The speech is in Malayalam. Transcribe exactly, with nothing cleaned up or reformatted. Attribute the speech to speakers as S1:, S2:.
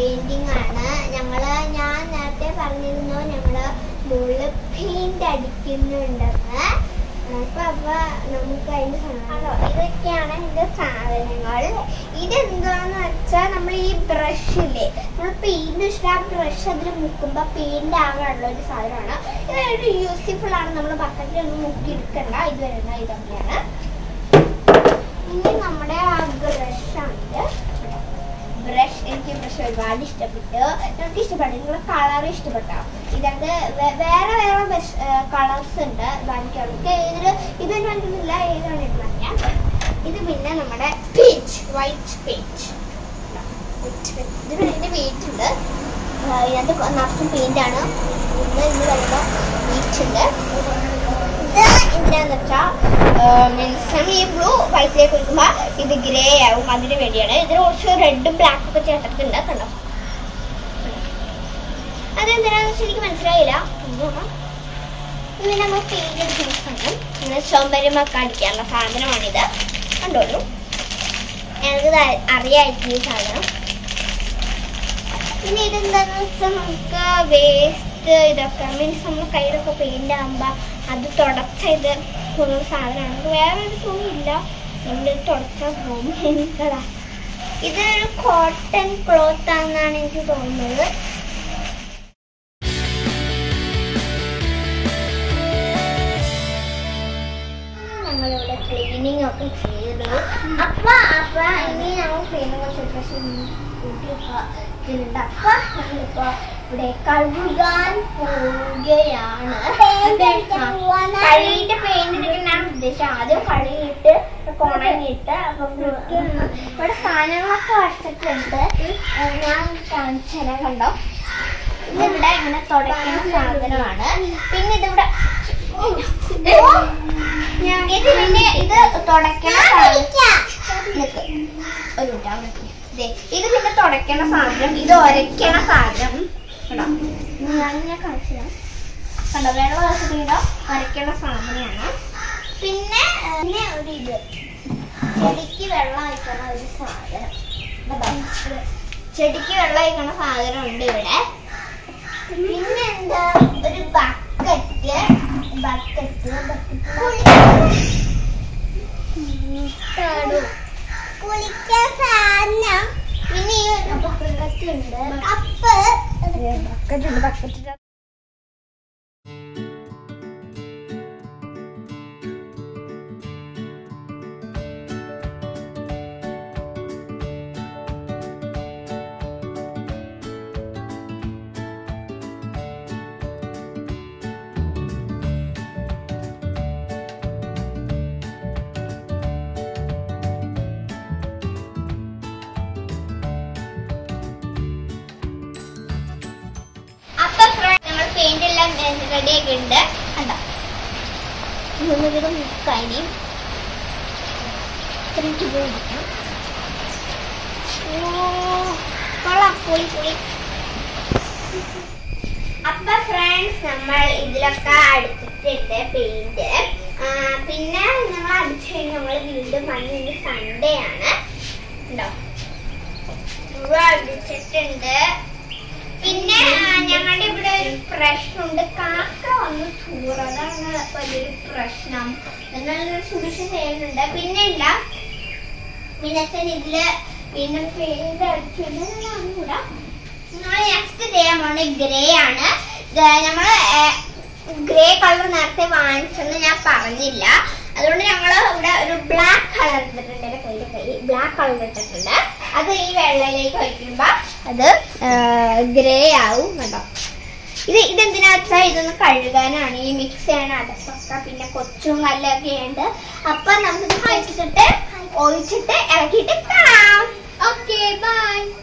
S1: പെയിന്റിംഗ് ആണ്. ഞങ്ങള് ഞാൻ നേരത്തെ പറഞ്ഞിരുന്നു ഞങ്ങള് മുകളിൽ പെയിന്റ് അടിക്കുന്നുണ്ടെന്ന്. അപ്പൊ അപ്പൊ നമുക്ക് അതിന്റെ സാധനം ഇതൊക്കെയാണ് ഇതിന്റെ സാധനങ്ങൾ. ഇതെന്താന്ന് വെച്ചാൽ നമ്മൾ ഈ ബ്രഷില്ലേ, നമ്മൾ പെയിന്റ് വെച്ചിട്ട് ആ ബ്രഷ് അതിൽ മുക്കുമ്പോ പെയിന്റ് ആകാനുള്ള ഒരു സാധനമാണ്. ഇതൊരു യൂസ്ഫുൾ ആണ്. നമ്മൾ ബക്കറ്റിലൊന്നും മുക്കി എടുക്കണ്ട. ഇത് വരുന്ന ഇതൊക്കെയാണ്. ഇനി നമ്മുടെ ആ ബ്രഷാണ്. ബ്രഷ് എനിക്ക് ബ്രഷ് ഒരുപാട് ഇഷ്ടപ്പെട്ടു. നമുക്ക് ഇഷ്ടപ്പെട്ടു. നിങ്ങളുടെ കളർ ഇഷ്ടപ്പെട്ടോ? ഇതത് വേറെ വേറെ ബ്രഷ് കളേഴ്സ് ഉണ്ട്. ബാക്കിയൊക്കെ ഇതിൽ ഇതൊന്നും കണ്ടിട്ടില്ല. ഏതാണ് പറയാം. ഇത് പിന്നെ നമ്മുടെ പേജ്, വൈറ്റ് പേജ്. ഇതിന് ഇതിന്റെ വെയിറ്റ് ഉണ്ട്. ഇതിനകത്ത് നിറച്ചും പെയിന്റ് ആണ്. ഇന്ന് ഇന്ന് വരുമ്പോൾ വെയിറ്റ് ഉണ്ട്. ഇത് എന്താന്ന് വെച്ചാൽ മീൻസ് ഈ ബ്ലൂ വൈറ്റിലേക്ക് കൊടുക്കുമ്പോ ഇത് ഗ്രേ ആവും. അതിന് വേണ്ടിയാണ്. ഇതിന് കുറച്ച് റെഡും ബ്ലാക്കും ഒക്കെ ചേർത്തിട്ടുണ്ട്. കണ്ടോ? അതെന്തിനാന്ന് വെച്ചാൽ എനിക്ക് മനസ്സിലായില്ല. ഇത് നമ്മൾ പെയിന്റ് അടിക്കുന്ന സാധനം. ഇങ്ങനെ ചുമരുമൊക്കെ അടിക്കാനുള്ള സാധനമാണിത്. കണ്ടോളൂ. ഞങ്ങൾക്ക് അറിയാമായിരിക്കും ഈ സാധനം. പിന്നെ ഇതെന്താന്ന് വെച്ചാൽ നമുക്ക് വേസ്റ്റ് ഇതൊക്കെ മീൻസ് നമ്മൾ കയ്യിലൊക്കെ പെയിന്റ് ആകുമ്പോ അത് തുടച്ച ഇത് പോകുന്ന സാധനമാണ്. വേറൊരു തുണിയില്ല. നമ്മൾ തുടച്ചാൽ പോകും. എനിക്കതാ ഇതൊരു കോട്ടൺ ക്ലോത്ത് ആണെന്നാണ് എനിക്ക് തോന്നുന്നത്. ഞങ്ങളിവിടെ ക്ലീനിങ് ഒക്കെ ചെയ്തു. അപ്പൊ അപ്പൊ ഇനി ഞങ്ങൾ ക്ലീനിങ് കൂട്ടിയപ്പോ ഇതിലുണ്ട്. അപ്പൊ ഞങ്ങളിപ്പോ ഇവിടെ കഴുകാൻ പോവുകയാണ്. കഴുകിയിട്ട് പെയിന്റ് അടിക്കാനാണ് ഉദ്ദേശം. ആദ്യം കഴുകിയിട്ട് ഉണങ്ങിയിട്ട് അപ്പം ഇവിടെ സാധനങ്ങളൊക്കെ വച്ചിട്ടുണ്ട്. ഞാൻ കാണിച്ചു തരാൻ. കണ്ടോ? ഇതിവിടെ ഇങ്ങനെ തുടയ്ക്കുന്ന സാധനമാണ്. പിന്നെ ഇതിവിടെ ഇത് പിന്നെ ഇത് തുടയ്ക്കണ ഒരു ഇത് പിന്നെ തുടയ്ക്കണ സാധനം. ഇത് ഒരയ്ക്കണ സാധനം. കേട്ടോ? ഞാൻ ഞാൻ കാണിച്ചു തരാം. കണ്ടോ? വെള്ളം വെച്ചിട്ടോ ഒരയ്ക്കണ സാധനമാണ്. പിന്നെ പിന്നെ ഒരു ഇത് ചെടിക്ക് വെള്ളം ഒഴിക്കണ ഒരു സാധനം. ചെടിക്ക് വെള്ളം ഒഴിക്കണ സാധനം ഉണ്ട് ഇവിടെ. പിന്നെ എന്താ ഒരു ബക്കറ്റ് ബക്കറ്റ് കുളിക്കാൻ സാധനം. പിന്നെ ഈ ബക്കറ്റ് ഉണ്ട്. കപ്പ് ബക്കറ്റ് ഉണ്ട്. ബക്കറ്റ് പെയിന്റ് എല്ലാം റെഡി ആക്കിയിട്ടുണ്ട്. കണ്ടോ? കഴിഞ്ഞു. കൊള്ളാം. പൊളി പൊളി. അപ്പൊ ഫ്രണ്ട്സ് നമ്മൾ ഇതിലൊക്കെ അടിച്ചിട്ടുണ്ട് പെയിന്റ്. പിന്നെ ഞങ്ങൾ അടിച്ചു കഴിഞ്ഞ് നമ്മൾ വീണ്ടും വന്നിട്ട് സൺഡേ ആണ്. ഉണ്ടോ? അടിച്ചിട്ടുണ്ട്. പിന്നെ ഞങ്ങളുടെ ഇവിടെ ഒരു പ്രശ്നമുണ്ട്. കാക്ക വന്ന് ചൂറ്. അതാണ് വലിയൊരു പ്രശ്നം. അതിനൊരു സൊല്യൂഷൻ ചെയ്യുന്നുണ്ട്. പിന്നെ ഇല്ല പിന്നെ ഇതില് വീണ്ടും പെയിന്റ് അടിച്ചിട്ടുകൂടാ. നമ്മൾ നെക്സ്റ്റ് ചെയ്യാൻ പോകുന്നത് ഗ്രേ ആണ്. നമ്മള് ഗ്രേ കളർ നേരത്തെ വാങ്ങിച്ചെന്ന് ഞാൻ പറഞ്ഞില്ല. അതുകൊണ്ട് ഞങ്ങൾ ഇവിടെ ഒരു ബ്ലാക്ക് കളർ ഇട്ടിട്ടുണ്ട്. എന്റെ കയ്യിൽ കൈ ബ്ലാക്ക് കളർ ഇട്ടിട്ടുണ്ട്. അത് ഈ വെള്ളയിലേക്ക് വയ്ക്കുമ്പോ അത് ഗ്രേ ആവും. കേട്ടോ? ഇത് ഇതെന്തിനാ വെച്ചാൽ ഇതൊന്ന് കഴുകാനാണ്. ഈ മിക്സ് ചെയ്യണ അടപ്പൊക്കെ പിന്നെ കൊച്ചും കല്ലൊക്കെ ഉണ്ട്. അപ്പൊ നമുക്ക് ഒഴിച്ചിട്ട് ഒഴിച്ചിട്ട് ഇറക്കിയിട്ട് കാണാം. Okay by.